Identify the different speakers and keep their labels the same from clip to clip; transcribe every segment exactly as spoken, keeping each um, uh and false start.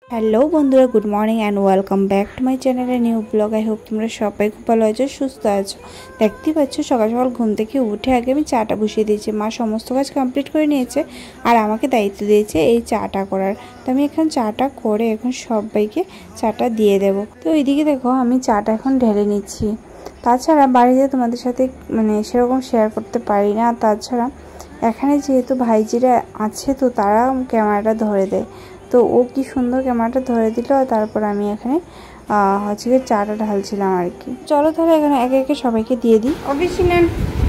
Speaker 1: Hello বন্ধুরা, good morning and welcome back to my চ্যানেলের new blog. I hope তোমরা সবাই খুব ভালো আছো, সুস্থ আছো। দেখতেই পাচ্ছ সকাল সকাল ঘুম থেকে উঠে আগে আমি চাটা বসিয়ে দিয়েছি। মা সমস্ত কাজ কমপ্লিট করে নিয়েছে আর আমাকে দায়িত্ব দিয়েছে এই চাটা করার। তো আমি এখন চাটা করে এখন সবাইকে চাটা দিয়ে দেবো। তো এইদিকে দেখো আমি চাটা এখন ঢেলে নিচ্ছি। তাছাড়া বাড়িতে তোমাদের সাথে মানে সেরকম শেয়ার করতে পারি না। তাছাড়া এখানে যেহেতু ভাইজিরা আছে তো তারা ক্যামেরাটা ধরে দেয়। তো ও কি সুন্দর ক্যামেরাটা ধরে দিল। তারপর আমি এখানে হচ্ছে গিয়ে চাটা ঢালছিলাম আর কি। চলো তাহলে এখানে একে একে সবাইকে দিয়ে দিই। অবশ্যই নেন।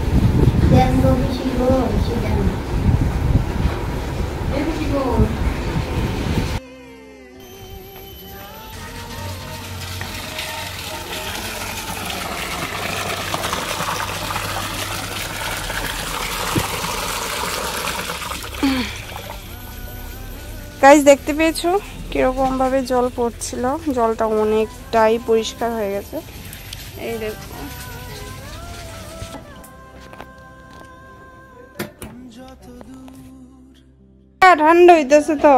Speaker 1: গাইস দেখতে পেয়েছো কিরকম ভাবে জল পড়ছিল। জলটা অনেকটাই পরিষ্কার হয়ে গেছে। এই দেখো ঠান্ডা হইতেছে তো।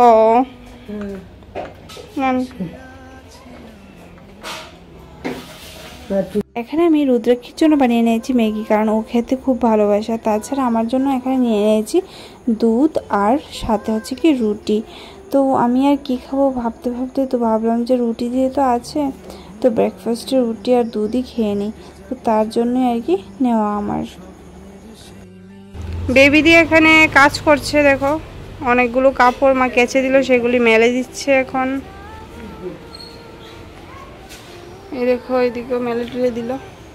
Speaker 1: এখানে আমি রুদ্রাক্ষীর জন্য বানিয়ে নিয়েছি ম্যাগি, কারণ ও খেতে খুব ভালোবাসে। তাছাড়া আমার জন্য এখানে নিয়ে নিয়েছি দুধ আর সাথে হচ্ছে কি রুটি। তো আমি আর কি খাবো ভাবতে ভাবতে তো ভাবলাম যে রুটি দিয়ে তো আছে, তো ব্রেকফাস্টে রুটি আর দুধই খেয়ে নিই। তো তার জন্যই আর কি নেওয়া আমার। বেবি দিয়ে এখানে কাজ করছে, দেখো অনেকগুলো কাপড় মা কেচে দিল, সেগুলি মেলে দিচ্ছে এখন। এই দেখো এদিকেও মেলে টুলে দিল।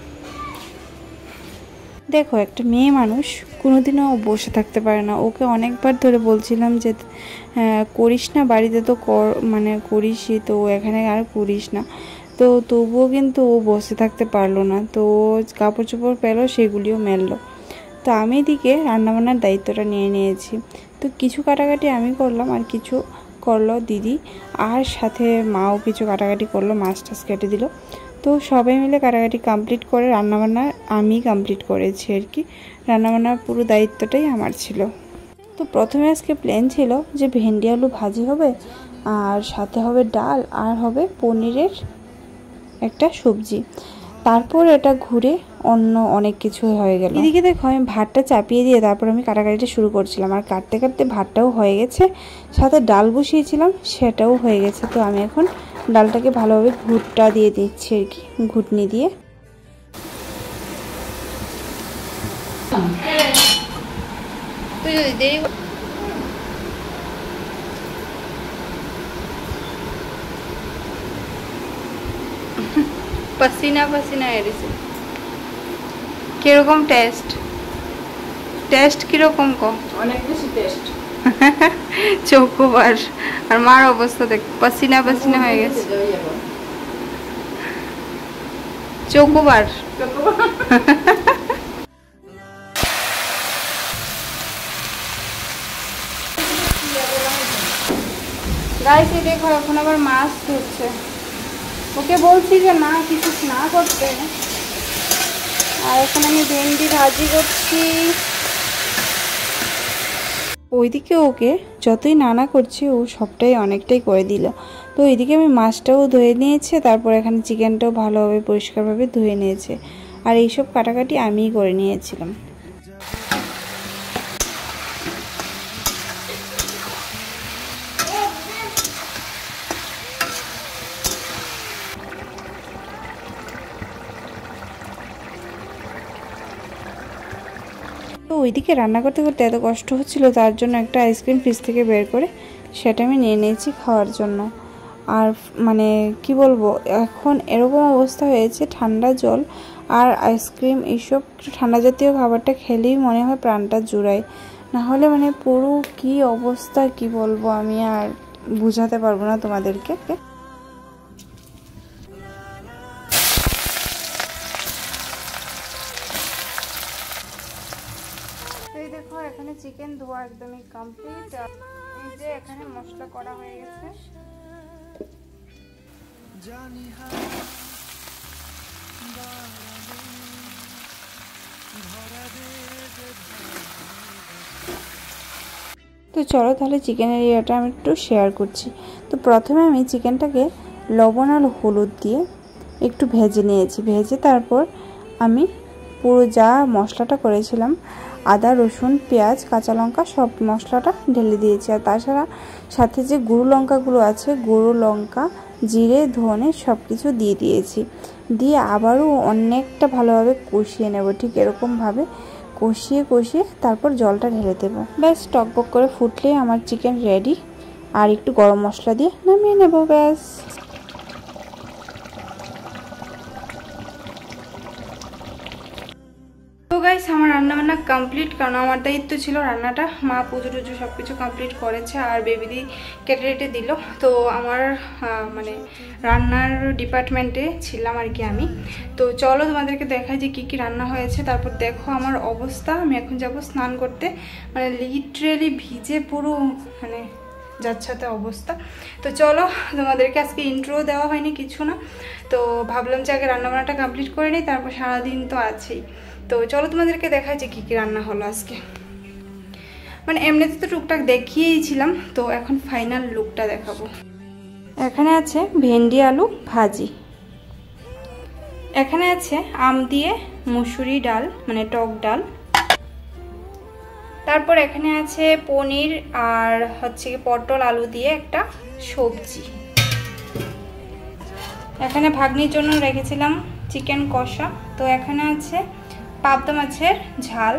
Speaker 1: দেখো একটা মেয়ে মানুষ কোনোদিনও বসে থাকতে পারে না। ওকে অনেকবার ধরে বলছিলাম যে করিস না, বাড়িতে তো কর মানে করিসই, তো এখানে আর করিস না। তো তবুও কিন্তু ও বসে থাকতে পারলো না। তো কাপড় চোপড় পেলো, সেগুলিও মেললো। তো আমি এদিকে রান্নাবান্নার দায়িত্বটা নিয়ে নিয়েছি। তো কিছু কাটাকাটি আমি করলাম আর কিছু করলো দিদি, আর সাথে মাও কিছু কাটাকাটি করলো, মাছ টাছ কেটে দিল। তো সবাই মিলে কাটাকাটি কমপ্লিট করে রান্নাবান্না আমি কমপ্লিট করেছি আর কি। রান্নাবান্নার পুরো দায়িত্বটাই আমার ছিল। তো প্রথমে আজকে প্ল্যান ছিল যে ভেন্ডি আলু ভাজি হবে, আর সাথে হবে ডাল, আর হবে পনিরের একটা সবজি। তারপর এটা ঘুরে অন্য অনেক কিছু হয়ে গেল। এদিকে দেখো আমি ভাতটা চাপিয়ে দিয়ে তারপর আমি কাটাকাটিটা শুরু করছিলাম, আর কাটতে কাটতে ভাতটাও হয়ে গেছে, সাথে ডাল বসিয়েছিলাম সেটাও হয়ে গেছে। তো আমি এখন ডালটাকে ভালোভাবে ঘুটটা দিয়ে দিচ্ছি আর কি, ঘুটনি দিয়ে। पसीना पसीना এসেছে। কিরকম টেস্ট? টেস্ট কিরকম কো?
Speaker 2: অনেক বেশি টেস্ট।
Speaker 1: চৌকোবার। আর মার অবস্থা দেখ, পসিনা পসিনা হয়ে গেছে। চৌকোবার। গাইস এই দেখো এখন আবার মাছ ধরছে। ওকে বলছি যে না কিছু না করতে। আর এখন আমি ভেন্ডি ভাজি করছি। ওইদিকে ওকে যতই নানা করছে ও সবটাই অনেকটাই করে দিল। তো ওইদিকে আমি মাছটাও ধুয়ে নিয়েছে, তারপর এখানে চিকেনটাও ভালোভাবে পরিষ্কারভাবে ধুয়ে নিয়েছে। আর এইসব কাটাকাটি আমিই করে নিয়েছিলাম। তো ওইদিকে রান্না করতে করতে এত কষ্ট হচ্ছিল, তার জন্য একটা আইসক্রিম ফ্রিজ থেকে বের করে সেটা আমি নিয়ে নিয়েছি খাওয়ার জন্য। আর মানে কি বলবো, এখন এরকম অবস্থা হয়েছে, ঠান্ডা জল আর আইসক্রিম এইসব ঠান্ডা জাতীয় খাবারটা খেলেই মনে হয় প্রাণটা জুড়ায়। না হলে মানে পুরো কি অবস্থা কি বলবো আমি আর বুঝাতে পারবো না তোমাদেরকে। এই দেখো এখানে চিকেন ধোয়া একদমই কমপ্লিট। এই যে এখানে মশলা করা হয়ে গেছে। তো চলো তাহলে চিকেনের ইয়েটা আমি একটু শেয়ার করছি। তো প্রথমে আমি চিকেনটাকে লবণ আর হলুদ দিয়ে একটু ভেজে নিয়েছি। ভেজে তারপর আমি পুরো যা মশলাটা করেছিলাম আদা রসুন পেঁয়াজ কাঁচা লঙ্কা সব মশলাটা ঢেলে দিয়েছি। আর তাছাড়া সাথে যে গুঁড়ো লঙ্কাগুলো আছে গুঁড়ো লঙ্কা জিরে ধনে সব কিছু দিয়ে দিয়েছি। দিয়ে আবারও অনেকটা ভালোভাবে কষিয়ে নেব। ঠিক এরকমভাবে কষিয়ে কষিয়ে তারপর জলটা ঢেলে দেবো। ব্যাস টকবক করে ফুটলেই আমার চিকেন রেডি। আর একটু গরম মশলা দিয়ে নামিয়ে নেব ব্যাস। তো গাইস আমার রান্নাবান্না কমপ্লিট, কারণ আমার দায়িত্ব ছিল রান্নাটা। মা পুজো টুজো সব কিছু কমপ্লিট করেছে আর বেবিদি কেটে রেটে দিল। তো আমার মানে রান্নার ডিপার্টমেন্টে ছিলাম আর কি আমি। তো চলো তোমাদেরকে দেখাই যে কী কী রান্না হয়েছে। তারপর দেখো আমার অবস্থা। আমি এখন যাব স্নান করতে, মানে লিটারেলি ভিজে পুরো মানে যাচ্ছাতে অবস্থা। তো চলো তোমাদেরকে আজকে ইন্ট্রো দেওয়া হয়নি কিছু না, তো ভাবলাম যে আগে রান্নাবান্নাটা কমপ্লিট করে নিই, তারপর সারাদিন তো আছেই। তো চলো তোমাদেরকে দেখাই যে কী কী রান্না হলো আজকে। মানে এমনিতে তো টুকটাক দেখিয়েইছিলাম, তো এখন ফাইনাল লুকটা দেখাবো। এখানে আছে ভেন্ডি আলু ভাজি, এখানে আছে আম দিয়ে মুসুরি ডাল মানে টক ডাল, তারপর এখানে আছে পনির আর হচ্ছে পটল আলু দিয়ে একটা সবজি। এখানে ভাগ্নির জন্য রেখেছিলাম চিকেন কষা। তো এখানে আছে পাবদা মাছের ঝাল,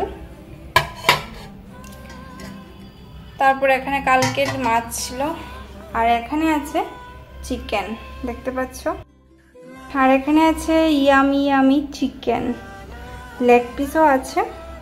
Speaker 1: তারপর এখানে কালকের মাছ ছিল, আর এখানে আছে চিকেন দেখতে পাচ্ছ, আর এখানে আছে ইয়ামি ইয়ামি চিকেন লেগ পিসও আছে।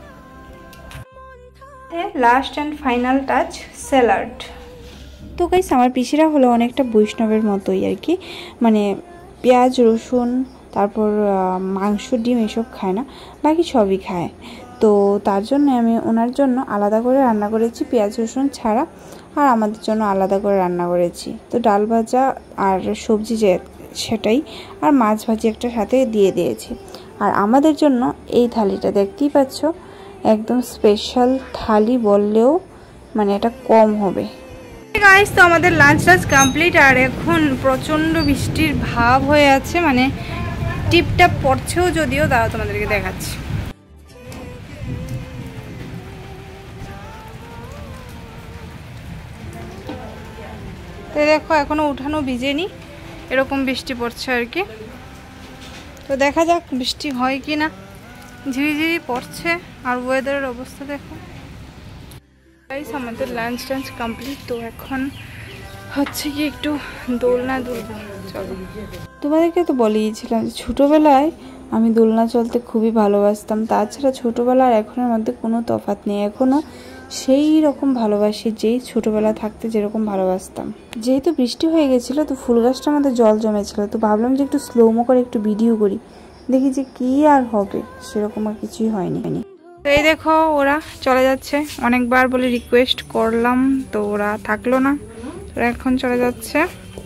Speaker 1: Last and final touch salad. তো গাইস আমার পিসিরা হলো অনেকটা বৈষ্ণবের মতোই আর কি, মানে পেঁয়াজ রসুন তারপর মাংস ডিম এসব খায় না, বাকি সবই খায়। তো তার জন্য আমি ওনার জন্য আলাদা করে রান্না করেছি পেঁয়াজ রসুন ছাড়া, আর আমাদের জন্য আলাদা করে রান্না করেছি। তো ডাল ভাজা আর সবজি যে সেটাই, আর মাছ ভাজি একটা সাথে দিয়ে দিয়েছি। আর আমাদের জন্য এই থালিটা দেখতেই পাচ্ছ একদম স্পেশাল থালি বললেও মানে এটা কম হবে। গাইস তো আমাদের লাঞ্চ টাঞ্চ কমপ্লিট, আর এখন প্রচণ্ড বৃষ্টির ভাব হয়ে আছে, মানে টিপটাপ পড়ছেও যদিও, তাও তোমাদেরকে দেখাচ্ছি। তো দেখো এখনো উঠানো ভিজেনি, এরকম বৃষ্টি পড়ছে আর কি। তো দেখা যাক বৃষ্টি হয় কি না, ঝিরিঝিরি পড়ছে। আর ওয়েদারের অবস্থা দেখো। গাইস আমাদের লাঞ্চ টাঞ্চ কমপ্লিট, তো এখন হচ্ছে কি একটু দোলনা দুলবো। চলো, তোমাদেরকে তো বলেইছিলাম যে ছোটোবেলায় আমি দোলনা চলতে খুবই ভালোবাসতাম। তাছাড়া ছোটোবেলা আর এখনের মধ্যে কোনো তফাৎ নেই, এখনও সেই রকম ভালোবাসি যেই ছোটোবেলা থাকতে যেরকম ভালোবাসতাম। যেহেতু বৃষ্টি হয়ে গেছিলো তো ফুল গাছটা আমাদের জল জমেছিল, তো ভাবলাম যে একটু স্লোমো করে একটু ভিডিও করি, দেখি যে কি আর হবে, সেরকম আর কিছুই হয়নি। তো এই দেখো ওরা চলে যাচ্ছে, অনেকবার বলে রিকোয়েস্ট করলাম তো ওরা থাকলো না, ওরা এখন চলে যাচ্ছে।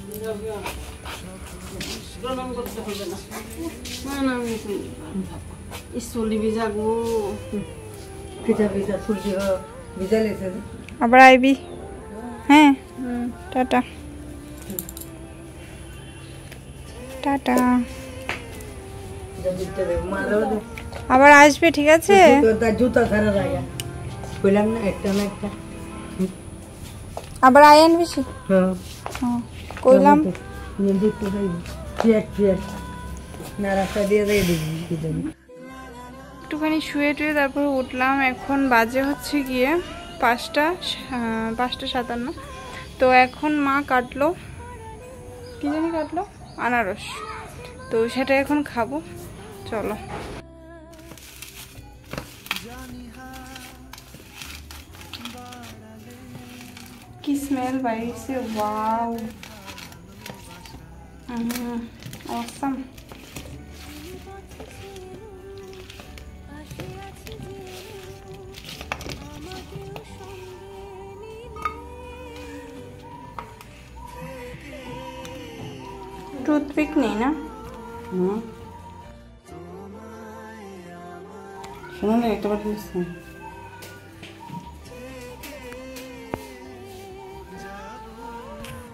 Speaker 1: আবার আইবি, হ্যাঁ টাটা টাটা, আবার আসবে ঠিক আছে। আবার আয়েন বেশি কইলাম একটুখানি শুয়ে টুয়ে তারপর উঠলাম। এখন বাজে হচ্ছে গিয়ে পাঁচটা পাঁচটা সাতান্ন। তো এখন মা কাটলো, কি জানি কাটলো, আনারস, তো সেটা এখন খাবো। চলো, কি স্মেল বাইরেছে, ওয়াও অসাম। টুথপিক নেই না? হুম শোনো না, একটা বার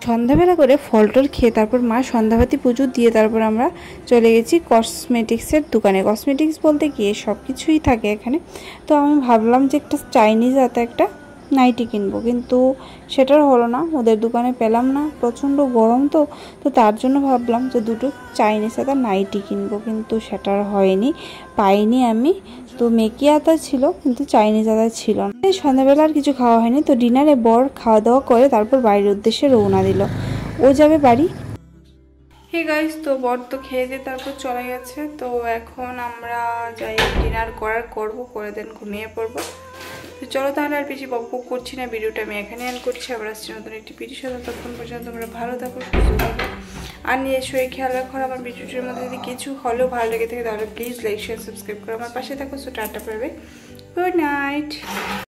Speaker 1: সন্ধ্যাবেলা করে ফল টল খেয়ে তারপর মা সন্ধ্যাবাতি পুজো দিয়ে তারপর আমরা চলে গেছি কসমেটিক্সের দোকানে। কসমেটিক্স বলতে গিয়ে সব কিছুই থাকে এখানে। তো আমি ভাবলাম যে একটা চাইনিজ হাতে একটা নাইটি কিনবো, কিন্তু সেটার হলো না, ওদের দোকানে পেলাম না, প্রচণ্ড গরম তো তো তার জন্য ভাবলাম যে দুটো চাইনিজ হাতা নাইটি কিনবো, কিন্তু সেটার হয়নি, পাইনি আমি। তো মেকি আতা ছিল কিন্তু চাইনিজ আতা ছিল না। সন্ধ্যাবেলা আর কিছু খাওয়া হয়নি। তো ডিনারে বর খাওয়া দাওয়া করে তারপর বাড়ির উদ্দেশ্যে রওনা দিল, ও যাবে বাড়ি। হে গাইস, তো বর তো খেয়ে দিয়ে তারপর চলে গেছে। তো এখন আমরা যাই ডিনার করার করবো, করে দেন ঘুমিয়ে পড়বো। তো চলো তাহলে আর বেশি বক বক করছি না, ভিডিওটা আমি এখানে এন্ড করছি। আবার আসছি নতুন একটি ভিডিওর সাথে, ততক্ষণ পর্যন্ত তোমরা ভালো থাকো, সুস্থ থাকো আর নিজের শরীর খেয়াল রাখো। আমার ভিডিওটির মধ্যে যদি কিছু হলেও ভালো লেগে থাকে তাহলে প্লিজ লাইক শেয়ার সাবস্ক্রাইব করো, আমার পাশে থাকো। সো টাটা পাবে, গুড নাইট।